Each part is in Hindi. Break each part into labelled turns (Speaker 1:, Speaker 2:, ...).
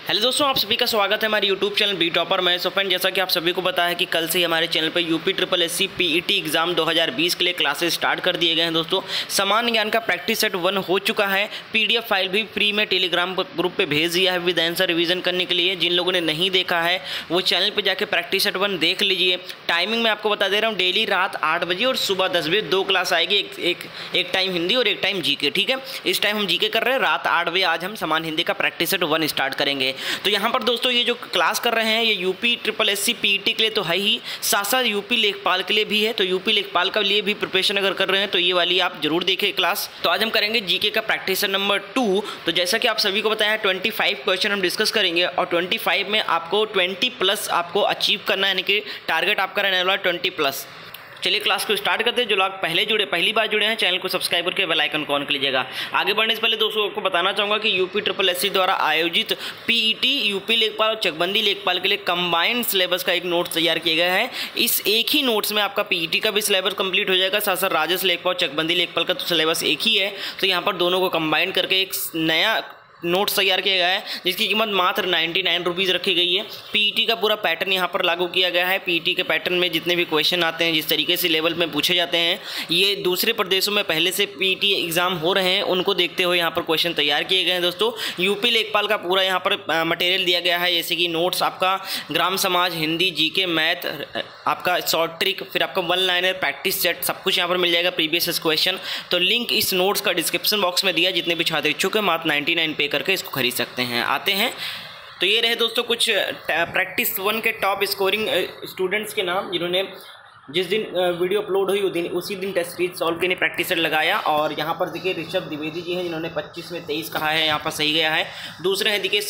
Speaker 1: हेलो दोस्तों, आप सभी का स्वागत है हमारे यूट्यूब चैनल बी टॉपर में। सो फ्रेंड, जैसा कि आप सभी को पता है कि कल से ही हमारे चैनल पर UP triple SC PET exam 2020 के लिए क्लासेस स्टार्ट कर दिए गए हैं। दोस्तों, सामान्य ज्ञान का प्रैक्टिस सेट 1 हो चुका है। पीडीएफ फाइल भी फ्री में टेलीग्राम ग्रुप पे भेज दिया है विद आंसर रिवीजन करने के लिए। जिन लोगों ने नहीं देखा है वो चैनल पर जाकर प्रैक्टिस सेट 1 देख लीजिए। टाइमिंग मैं आपको बता दे रहा हूँ, डेली रात 8 बजे और सुबह 10 बजे 2 क्लास आएगी। एक टाइम हिंदी और एक टाइम जीके। ठीक है, इस टाइम हम जीके कर रहे हैं, रात 8 बजे आज हम सामान्य हिंदी का प्रैक्टिस सेट 1 स्टार्ट करेंगे। तो यहाँ पर दोस्तों ये जो क्लास कर रहे हैं ये यूपी ट्रिपल एससी पीईटी के लिए तो है ही, साथ साथ यूपी लेखपाल के लिए भी है। तो यूपी लेखपाल के लिए भी प्रिपरेशन अगर कर रहे हैं तो ये वाली आप जरूर देखिए क्लास। तो आज हम करेंगे जीके का प्रैक्टिस नंबर 2। तो जैसा कि आप सभी को बताया है 25 क्वेश्चन हम डिस्कस करेंगे और 25 में आपको 20+ आपको अचीव करना है, यानी कि टारगेट आपका रहने वाला 20+। चलिए क्लास को स्टार्ट करते हैं। जो लोग पहली बार जुड़े हैं चैनल को सब्सक्राइब करके बेल आइकन को ऑन कर लीजिएगा। आगे बढ़ने से पहले दोस्तों आपको बताना चाहूँगा कि यूपी ट्रिपल एससी द्वारा आयोजित पीईटी यूपी लेखपाल और चकबंदी लेखपाल के लिए कंबाइंड सिलेबस का एक नोट्स तैयार किया गया है। इस एक ही नोट्स में आपका पीईटी का भी सिलेबस कंप्लीट हो जाएगा, साथ साथ राजस्व लेखपाल और चकबंदी लेखपाल का तो सिलेबस एक ही है। तो यहाँ पर दोनों को कंबाइन करके एक नया नोट्स तैयार किया गया है जिसकी कीमत मात्र 99 रुपीज़ रखी गई है। पीईटी का पूरा पैटर्न यहाँ पर लागू किया गया है। पीईटी के पैटर्न में जितने भी क्वेश्चन आते हैं, जिस तरीके से लेवल में पूछे जाते हैं, ये दूसरे प्रदेशों में पहले से पीईटी एग्जाम हो रहे हैं उनको देखते हुए यहाँ पर क्वेश्चन तैयार किए गए हैं। दोस्तों, यूपी लेखपाल का पूरा यहाँ पर मटेरियल दिया गया है, जैसे कि नोट्स आपका ग्राम समाज, हिंदी, जीके, मैथ, आपका शॉर्ट ट्रिक, फिर आपका 1 लाइनर, प्रैक्टिस सेट, सब कुछ यहाँ पर मिल जाएगा, प्रीवियस क्वेश्चन। तो लिंक इस नोट्स का डिस्क्रिप्शन बॉक्स में दिया। जितने भी छात्र इच्छुक है मात्र 99 पे करके इसको खरीद सकते हैं। आते हैं तो ये रहे दोस्तों कुछ प्रैक्टिस 1 के टॉप स्कोरिंग स्टूडेंट्स के नाम, जिन्होंने जिस दिन वीडियो अपलोड हुई उसी दिन टेस्ट सीरीज सॉल्व के लिए प्रैक्टिस सेट लगाया। और यहाँ पर देखिए ऋषभ द्विवेदी जी हैं जिन्होंने 25 में 23 कहा है, यहाँ पर सही गया है। दूसरे हैं देखिए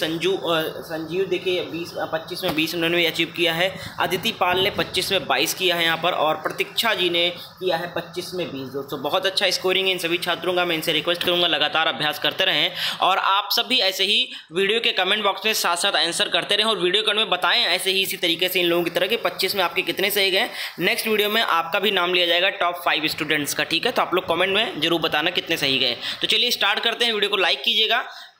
Speaker 1: संजीव देखिए 25 में 20 उन्होंने भी अचीव किया है। अदिति पाल ने 25 में 22 किया है यहाँ पर, और प्रतीक्षा जी ने किया है 25 में 20। दोस्तों बहुत अच्छा स्कोरिंग है इन सभी छात्रों का। मैं इनसे रिक्वेस्ट करूँगा लगातार अभ्यास करते रहें और आप सभी ऐसे ही वीडियो के कमेंट बॉक्स में साथ साथ आंसर करते रहें और वीडियो कमेंट में बताएं ऐसे ही इसी तरीके से इन लोगों की तरह कि 25 में आपके कितने सही गए। नेक्स्ट वीडियो में आपका भी नाम लिया जाएगा टॉप 5 स्टूडेंट्स का। ठीक है, तो आप लोग कमेंट में जरूर बताना कितने सही गए। तो चलिए स्टार्ट करते हैं, वीडियो को लाइक कीजिएगा।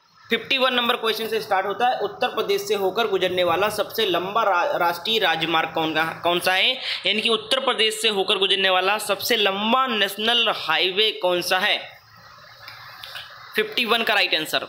Speaker 1: 51 नंबर क्वेश्चन से स्टार्ट होता है। उत्तर प्रदेश से होकर गुजरने वाला सबसे लंबा राष्ट्रीय राजमार्ग कौन सा है? यानी कि उत्तर प्रदेश से होकर गुजरने वाला सबसे लंबा नेशनल हाईवे कौन सा है? 51 का राइट आंसर।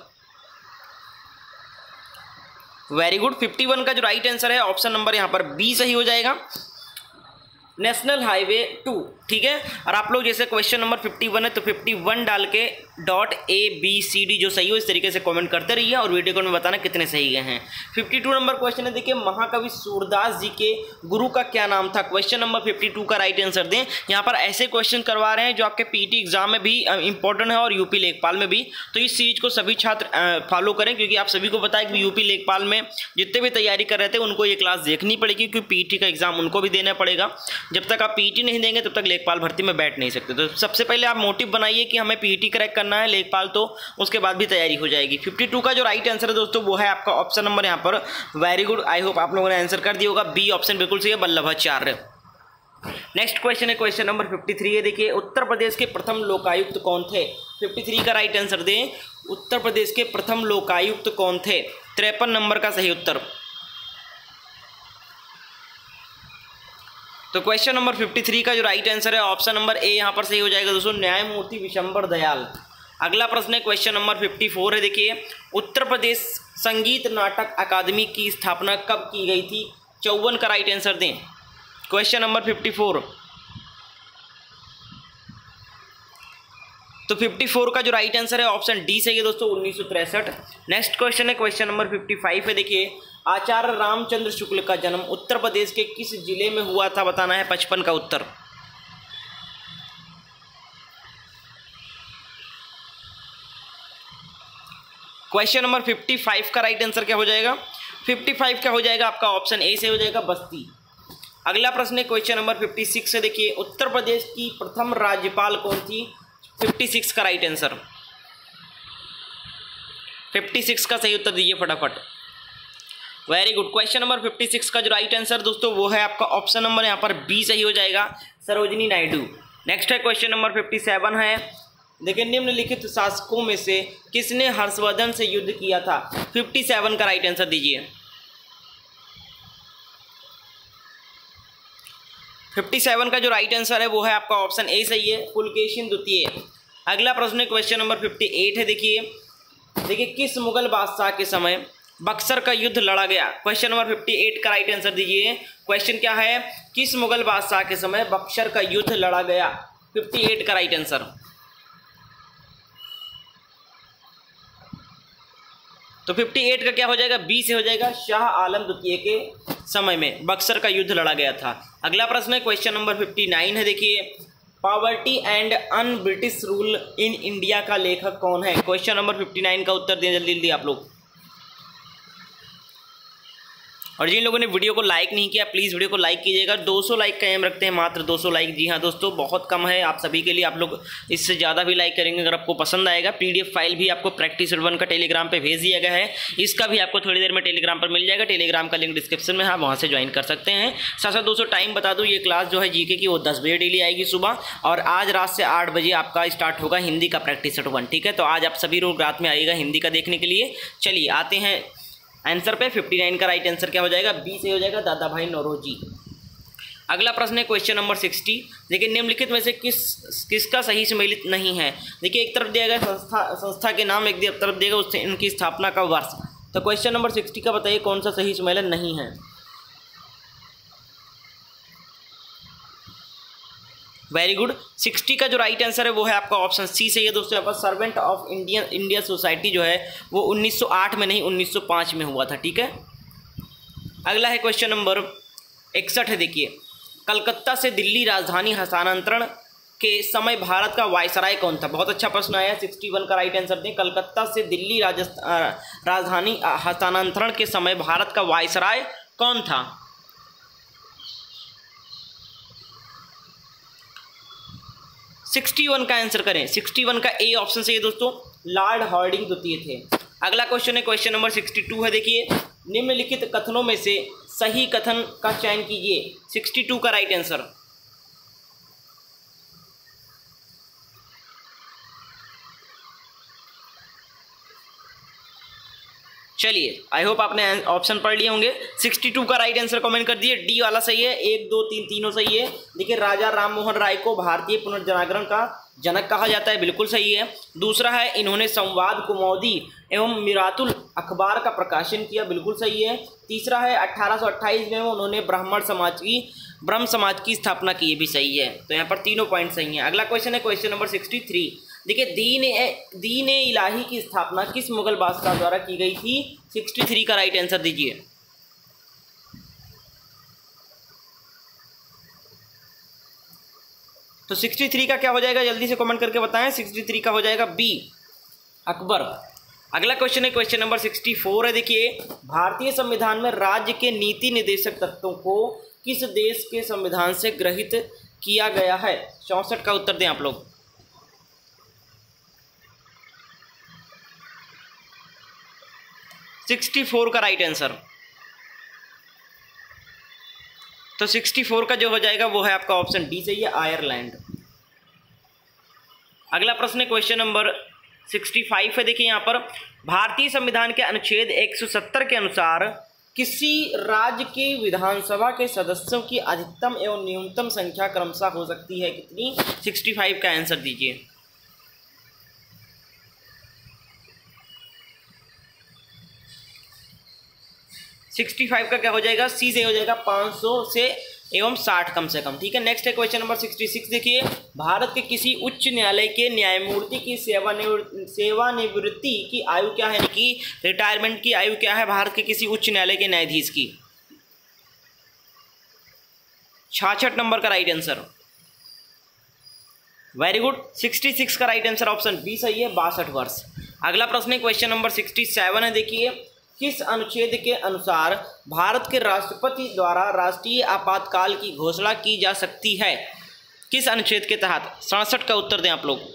Speaker 1: Very good. 51 का जो राइट आंसर है ऑप्शन नंबर यहाँ पर बी सही हो जाएगा, नेशनल हाईवे 2। ठीक है, और आप लोग जैसे क्वेश्चन नंबर 51 है तो 51 डाल के .ABCD जो सही हो इस तरीके से कमेंट करते रहिए और वीडियो को में बताना कितने सही गए हैं। 52 नंबर क्वेश्चन है, देखिए महाकवि सूरदास जी के गुरु का क्या नाम था? क्वेश्चन नंबर 52 का राइट आंसर दें। यहाँ पर ऐसे क्वेश्चन करवा रहे हैं जो आपके पीईटी एग्जाम में भी इंपॉर्टेंट है और यूपी लेखपाल में भी। तो इस सीरीज को सभी छात्र फॉलो करें, क्योंकि आप सभी को पता है कि यूपी लेखपाल में जितने भी तैयारी कर रहे थे उनको ये क्लास देखनी पड़ेगी, क्योंकि पीईटी का एग्जाम उनको भी देना पड़ेगा। जब तक आप पीईटी नहीं देंगे तब तक लेखपाल भर्ती में बैठ नहीं सकते। तो सबसे पहले आप मोटिव बनाइए कि हमें पीईटी क्रैक करना है, लेखपाल तो उसके बाद भी तैयारी हो जाएगी। 52 का जो राइट आंसर है दोस्तों वो है आपका ऑप्शन नंबर यहाँ पर। वेरी गुड, आई होप आप लोगों ने आंसर कर दिया होगा। बी ऑप्शन बिल्कुल सही है, वल्लभाचार्य। नेक्स्ट क्वेश्चन है क्वेश्चन नंबर 53 है, देखिए उत्तर प्रदेश के प्रथम लोकायुक्त कौन थे? 53 का राइट आंसर दें। उत्तर प्रदेश के प्रथम लोकायुक्त कौन थे? 53 नंबर का सही उत्तर। तो क्वेश्चन नंबर 53 का जो राइट आंसर है ऑप्शन नंबर ए यहाँ पर सही हो जाएगा दोस्तों, न्यायमूर्ति विशंबर दयाल। अगला प्रश्न है क्वेश्चन नंबर 54 है, देखिए उत्तर प्रदेश संगीत नाटक अकादमी की स्थापना कब की गई थी? 54 का राइट आंसर दें। Question number 54। तो 54 का जो राइट आंसर है ऑप्शन डी सही है दोस्तों, 1963। नेक्स्ट क्वेश्चन है क्वेश्चन नंबर 55 है, देखिए आचार्य रामचंद्र शुक्ल का जन्म उत्तर प्रदेश के किस जिले में हुआ था? बताना है 55 का उत्तर। क्वेश्चन नंबर 55 का राइट आंसर क्या हो जाएगा? 55 क्या हो जाएगा आपका? ऑप्शन ए से हो जाएगा, बस्ती। अगला प्रश्न है क्वेश्चन नंबर 56 से, देखिए उत्तर प्रदेश की प्रथम राज्यपाल कौन थी? 56 का राइट आंसर। 56 का सही उत्तर दीजिए फटाफट। Very good. क्वेश्चन नंबर 56 का जो राइट आंसर दोस्तों वो है आपका ऑप्शन नंबर यहाँ पर बी सही हो जाएगा, सरोजिनी नायडू। नेक्स्ट है क्वेश्चन नंबर 57 है, देखिए निम्नलिखित शासकों में से किसने हर्षवर्धन से युद्ध किया था? 57 का राइट आंसर दीजिए। 57 का जो राइट आंसर है वो है आपका ऑप्शन ए सही है, पुलकेशिन द्वितीय। अगला प्रश्न है क्वेश्चन नंबर 58 है। देखिए किस मुगल बादशाह के समय बक्सर का युद्ध लड़ा गया? क्वेश्चन नंबर 58 का राइट आंसर दीजिए। क्वेश्चन क्या है? किस मुगल बादशाह के समय बक्सर का युद्ध लड़ा गया? 58 का राइट आंसर। तो 58 का क्या हो जाएगा? बी से हो जाएगा, शाह आलम द्वितीय के समय में बक्सर का युद्ध लड़ा गया था। अगला प्रश्न है क्वेश्चन नंबर 59 है। देखिए poverty and un British rule in India का लेखक कौन है? क्वेश्चन नंबर 59 का उत्तर दें जल्दी जल्दी आप लोग। और जिन लोगों ने वीडियो को लाइक नहीं किया प्लीज़ वीडियो को लाइक कीजिएगा। 200 लाइक का एम रखते हैं, मात्र 200 लाइक। जी हाँ दोस्तों, बहुत कम है आप सभी के लिए। आप लोग इससे ज़्यादा भी लाइक करेंगे अगर आपको पसंद आएगा। PDF फाइल भी आपको प्रैक्टिस सेट 1 का टेलीग्राम पे भेज दिया गया है, इसका भी आपको थोड़ी देर में टेलीग्राम पर मिल जाएगा। टेलीग्राम का लिंक डिस्क्रिप्शन में है, आप वहाँ से ज्वाइन कर सकते हैं। साथ साथ दोस्तों टाइम बता दूँ, ये क्लास जो है GK की वो 10 बजे डेली आएगी सुबह, और आज रात से 8 बजे आपका स्टार्ट होगा हिंदी का प्रैक्टिस सेट 1। ठीक है, तो आज आप सभी लोग रात में आइएगा हिंदी का देखने के लिए। चलिए आते हैं आंसर पे। 59 का राइट आंसर क्या हो जाएगा? बी से हो जाएगा, दादा भाई नौरोजी। अगला प्रश्न है क्वेश्चन नंबर 60। देखिए निम्नलिखित में से किसका सही सम्मिलित नहीं है? देखिए एक तरफ दिया गया संस्था के नाम, एक तरफ दिया गया उससे इनकी स्थापना का वर्ष। तो क्वेश्चन नंबर 60 का बताइए कौन सा सही सम्मेलन नहीं है? Very good. 60 का जो राइट आंसर है वो है आपका ऑप्शन सी सही है दोस्तों। यहाँ पर सर्वेंट ऑफ इंडिया सोसाइटी जो है वो 1908 में नहीं 1905 में हुआ था। ठीक है, अगला है क्वेश्चन नंबर 61 है। देखिए कलकत्ता से दिल्ली राजधानी हस्तांतरण के समय भारत का वायसराय कौन था? बहुत अच्छा प्रश्न आया है। 61 का राइट आंसर दें। कलकत्ता से दिल्ली राजधानी हस्तांतरण के समय भारत का वायसराय कौन था? 61 का आंसर करें। 61 का ए ऑप्शन सही है दोस्तों, लॉर्ड हार्डिंग द्वितीय थे। अगला क्वेश्चन है क्वेश्चन नंबर 62 है। देखिए निम्नलिखित कथनों में से सही कथन का चयन कीजिए। 62 का राइट आंसर। चलिए आई होप आपने ऑप्शन पढ़ लिए होंगे। 62 का राइट आंसर कमेंट कर दिए। डी वाला सही है, 1 2 3 तीनों सही है। देखिए राजा राममोहन राय को भारतीय पुनर्जागरण का जनक कहा जाता है, बिल्कुल सही है। दूसरा है इन्होंने संवाद कुमौदी एवं मिरातुल अखबार का प्रकाशन किया, बिल्कुल सही है। तीसरा है 1828 में उन्होंने ब्रह्म समाज की स्थापना की, ये भी सही है। तो यहाँ पर तीनों पॉइंट सही हैं। अगला क्वेश्चन है क्वेश्चन नंबर 63। देखिए दीन ए इलाही की स्थापना किस मुगल बादशाह द्वारा की गई थी? 63 का राइट आंसर दीजिए। तो 63 का क्या हो जाएगा जल्दी से कमेंट करके बताएं। 63 का हो जाएगा बी, अकबर। अगला क्वेश्चन है क्वेश्चन नंबर 64 है। देखिए भारतीय संविधान में राज्य के नीति निर्देशक तत्वों को किस देश के संविधान से ग्रहित किया गया है? 64 का उत्तर दें आप लोग। तो 64 का राइट आंसर। तो 64 का जो हो जाएगा वो है आपका ऑप्शन डी सही है, आयरलैंड। अगला प्रश्न है क्वेश्चन नंबर 65 है। देखिए यहाँ पर भारतीय संविधान के अनुच्छेद 170 के अनुसार किसी राज्य के विधानसभा के सदस्यों की अधिकतम एवं न्यूनतम संख्या क्रमशः हो सकती है कितनी? 65 का आंसर दीजिए। सिक्सटी 65 का क्या हो जाएगा? सी से हो जाएगा 500 से एवं 60 कम से कम। ठीक है, नेक्स्ट है क्वेश्चन नंबर 66। देखिए भारत के किसी उच्च न्यायालय के न्यायमूर्ति की सेवानिवृत्ति की आयु क्या है, यानी कि रिटायरमेंट की आयु क्या है भारत के किसी उच्च न्यायालय के न्यायाधीश की? 66 नंबर का राइट आंसर। Very good. 66 का राइट आंसर ऑप्शन बी सही है, 62 वर्ष। अगला प्रश्न है क्वेश्चन नंबर 67 है। देखिए किस अनुच्छेद के अनुसार भारत के राष्ट्रपति द्वारा राष्ट्रीय आपातकाल की घोषणा की जा सकती है? किस अनुच्छेद के तहत? 67 का उत्तर दें आप लोग।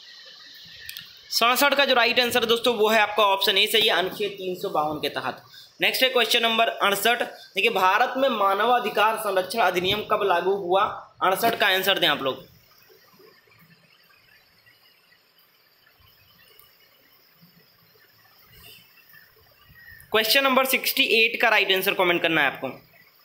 Speaker 1: सड़सठ का जो राइट आंसर दोस्तों वो है आपका ऑप्शन ए सही है, अनुच्छेद 352 के तहत। नेक्स्ट है क्वेश्चन नंबर 68। देखिए भारत में मानवाधिकार संरक्षण अधिनियम कब लागू हुआ? 68 का आंसर दें आप लोग। क्वेश्चन नंबर 68 का राइट आंसर कमेंट करना है आपको।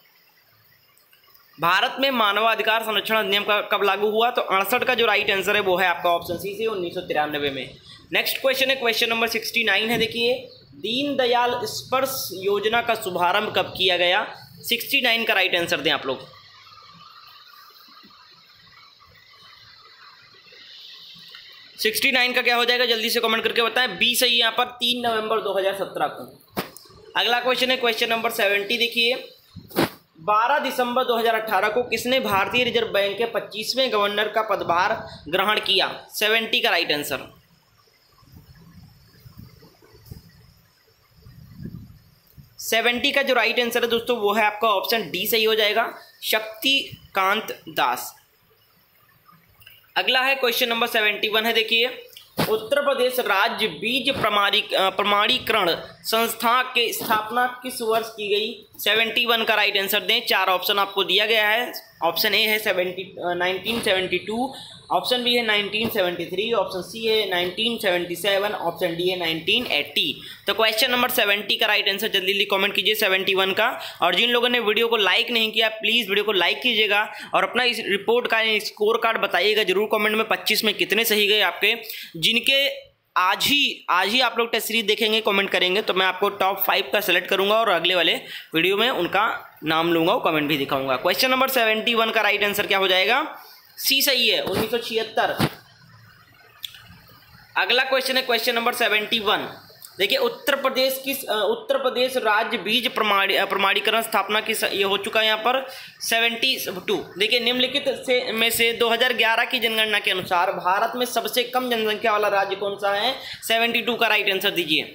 Speaker 1: भारत में मानवाधिकार संरक्षण अधिनियम कब लागू हुआ? तो 68 का जो राइट आंसर है वो है आपका ऑप्शन सी से 1993 में। नेक्स्ट क्वेश्चन है क्वेश्चन नंबर 69 है। देखिए दीनदयाल स्पर्श योजना का शुभारंभ कब किया गया? 69 का राइट आंसर दें आप लोग। सिक्सटी 69 का क्या हो जाएगा जल्दी से कमेंट करके बताएं। बी सही है यहाँ पर, 3 नवंबर 2017 को। अगला क्वेश्चन है क्वेश्चन नंबर 70। देखिए 12 दिसंबर 2018 को किसने भारतीय रिजर्व बैंक के 25वें गवर्नर का पदभार ग्रहण किया? 70 का राइट आंसर। 70 का जो राइट आंसर है दोस्तों वो है आपका ऑप्शन डी सही हो जाएगा, शक्तिकांत दास। अगला है क्वेश्चन नंबर 71 है। देखिए उत्तर प्रदेश राज्य बीज प्रमाणीकरण संस्था की स्थापना किस वर्ष की गई? 71 का राइट आंसर दें। 4 ऑप्शन आपको दिया गया है। ऑप्शन ए है 1972, ऑप्शन बी है 1973, ऑप्शन सी है 1977, ऑप्शन डी है 1980। तो क्वेश्चन नंबर 70 का राइट आंसर जल्दी जल्दी कमेंट कीजिए 71 का। और जिन लोगों ने वीडियो को लाइक नहीं किया प्लीज़ वीडियो को लाइक कीजिएगा और अपना इस रिपोर्ट का स्कोर कार्ड बताइएगा जरूर कमेंट में 25 में कितने सही गए आपके। जिनके आज ही आप लोग टेस्ट सीरीज देखेंगे कमेंट करेंगे तो मैं आपको टॉप 5 का सेलेक्ट करूंगा और अगले वाले वीडियो में उनका नाम लूंगा और कमेंट भी दिखाऊंगा। क्वेश्चन नंबर 71 का राइट आंसर क्या हो जाएगा? सी सही है, 1976। अगला क्वेश्चन है क्वेश्चन नंबर 71। देखिए उत्तर प्रदेश राज्य बीज प्रमाणीकरण स्थापना की ये हो चुका है यहाँ पर 72। देखिए निम्नलिखित में से 2011 की जनगणना के अनुसार भारत में सबसे कम जनसंख्या वाला राज्य कौन सा है? 72 का राइट आंसर दीजिए।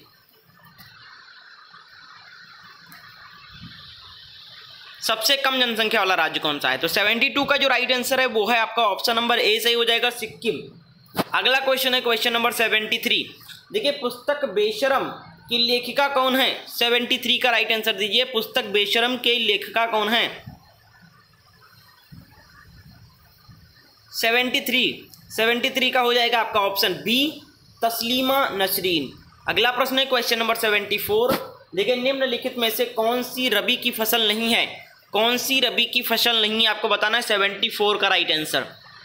Speaker 1: सबसे कम जनसंख्या वाला राज्य कौन सा है? तो 72 का जो राइट आंसर है वो है आपका ऑप्शन नंबर ए सही हो जाएगा, सिक्किम। अगला क्वेश्चन है क्वेश्चन नंबर 73। देखिए पुस्तक बेशरम की लेखिका कौन है? 73 का राइट आंसर दीजिए। पुस्तक बेशरम के लेखिका कौन है? 73 का हो जाएगा आपका ऑप्शन बी, तस्लीमा नसरीन। अगला प्रश्न है क्वेश्चन नंबर 74। देखिए निम्नलिखित में से कौन सी रबी की फसल नहीं है? कौन सी रबी की फसल नहीं है आपको बताना है। 74 का राइट आंसर।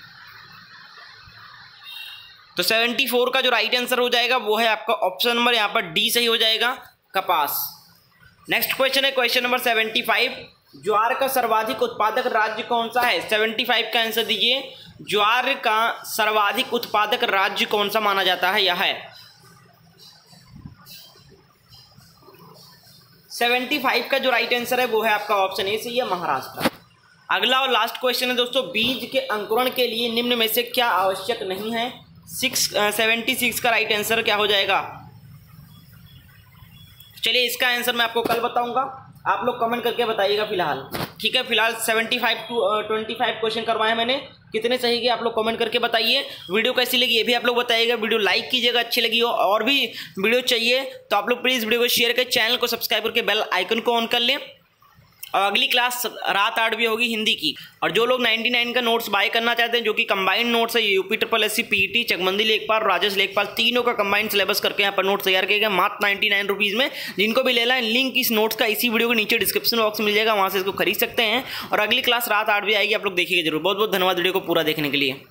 Speaker 1: तो 74 का जो राइट आंसर हो जाएगा वो है आपका ऑप्शन नंबर यहाँ पर डी सही हो जाएगा, कपास। नेक्स्ट क्वेश्चन है क्वेश्चन नंबर 75। ज्वार का सर्वाधिक उत्पादक राज्य कौन सा है? 75 का आंसर दीजिए। ज्वार का सर्वाधिक उत्पादक राज्य कौन सा माना जाता है? यह है 75 का जो राइट आंसर है वो है आपका ऑप्शन ए सही है, महाराष्ट्र। अगला और लास्ट क्वेश्चन है दोस्तों, बीज के अंकुरण के लिए निम्न में से क्या आवश्यक नहीं है? 76 का राइट आंसर क्या हो जाएगा? चलिए इसका आंसर मैं आपको कल बताऊंगा, आप लोग कमेंट करके बताइएगा फिलहाल। ठीक है, फिलहाल 75 to 25 क्वेश्चन करवाए मैंने, कितने सही गए आप लोग कमेंट करके बताइए। वीडियो कैसी लगी ये भी आप लोग बताइएगा। वीडियो लाइक कीजिएगा अच्छी लगी हो, और भी वीडियो चाहिए तो आप लोग प्लीज़ वीडियो को शेयर करें, चैनल को सब्सक्राइब करके बेल आइकन को ऑन कर लें। और अगली क्लास रात 8 बजे होगी हिंदी की। और जो लोग 99 का नोट्स बाय करना चाहते हैं, जो कि कंबाइंड नोट्स है, यूपी ट्रिपल एससी पीईटी चकमंदी लेखपाल राजेश लेखपाल तीनों का कंबाइंड सिलेबस करके यहाँ पर नोट्स तैयार किए गए मात्र 99 रुपीज़ में। जिनको भी लेना है लिंक इस नोट्स का इसी वीडियो के नीचे डिस्क्रिप्शन बॉक्स में मिल जाएगा, वहाँ से इसको खरीद सकते हैं। और अगली क्लास रात 8 बजे आएगी, आप लोग देखिएगा जरूर। बहुत बहुत धन्यवाद वीडियो को पूरा देखने के लिए।